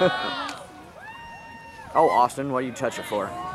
Oh, Austin, what do you touch it for?